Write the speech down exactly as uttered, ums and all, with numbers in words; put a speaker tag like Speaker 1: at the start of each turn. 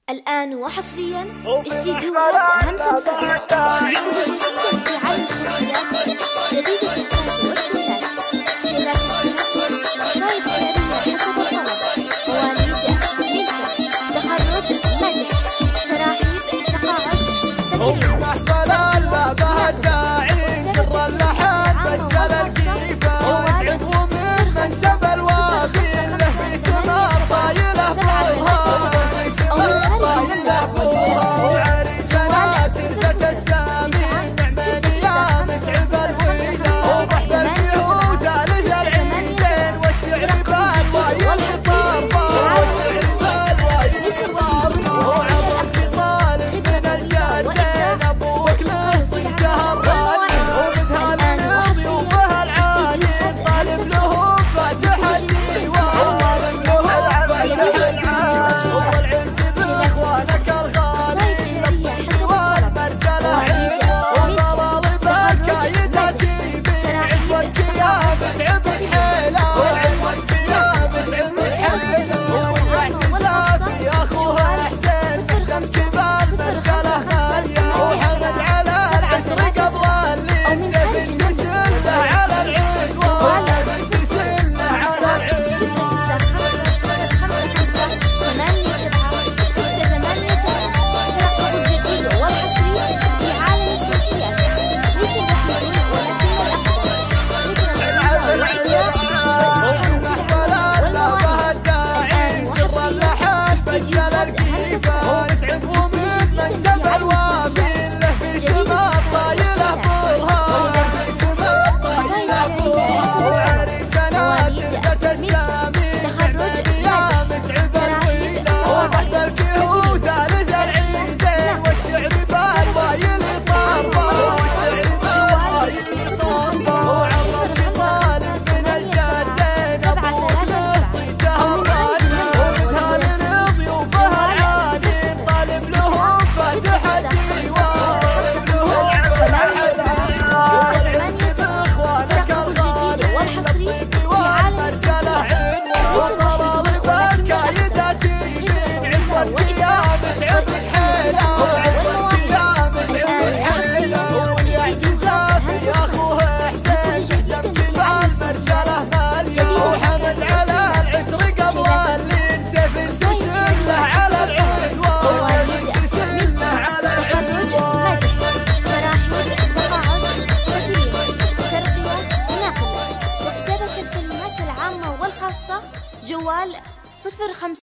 Speaker 1: الآن وحصريا استديوهات همسة فتح نقل جديدا في عالم الصوتيات، جديدة الكات والشيلات، شيلات الكلام، قصائد شعرية حسب الطلب، مواليد، ملكة، تخرج، مدح، تراحيب، تقاعد، تكريم،
Speaker 2: محفل بهالداعين جر اللحن بجزل الكيفة وتعب ومن منسب الوافي له في سمار بايله بوها في سمار بايله بوها وعريسنا سردة السامين نعمين يا متعب الويلة وبحب البيوت له العيدين والشعر بالوايل حصار بار والشعر بالوايل حصار بار وعبر في طالب من الجدين ابوك له صيته الراني ومثال ضيوفه العالي طالب له فاتح الديوان طالب له فاتح العالي والعز باخوانك الغالي للطيب والمرجله عين والضلال بالكايده تجيبين عزوتك يا متعب الحيله عزوتك يا متعب الحيله والاعتزاز يا اخوها حسين شمس بالمرجله غاليه وحمد على العسر قبل اللي سبت تسله على العدوان سبت تسله على العدوان
Speaker 1: ستة ستة خمسة صفر خمسة خمسة ثمانية سبعة ستة ثمانية سبعة. ترقب الجديد والحصري في عالم الصوتيات، ليس الوحيد ولكن الأقدم. فكرة الإبداع والإتقان في العنوان والمحتوى. الآن وحصريا استديوهات همسة فتح.